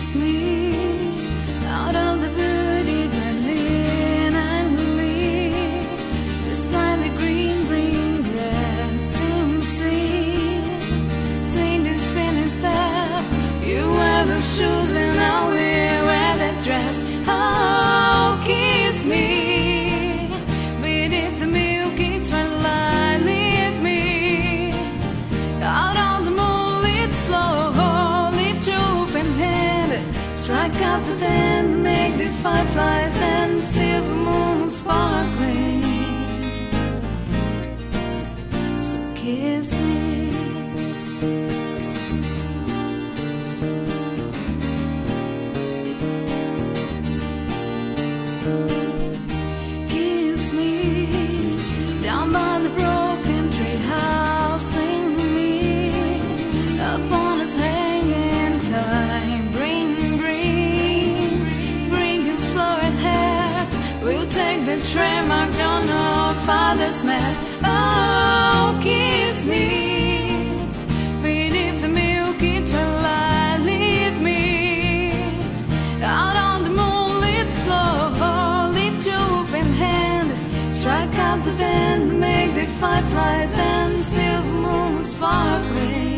kiss me out of the wooded Berlin and me beside the green, green grass. Swing the spinning step. You wear those shoes and I will wear that dress. Oh, kiss me beneath the milky twilight. Lead me out on the moonlit floor. Lift your open hand, strike up the band, make the fireflies and the silver moon sparkling. So kiss me. Kiss me down by the broken tree house. Swing me upon his hanging time. Bring your florid hair. We'll take the train marked on our father's map. Oh, kiss me beneath the milky twilight. Lead me out on the moonlit floor. Lift your open hand, strike up the band, make the fireflies and the silver moon sparkling.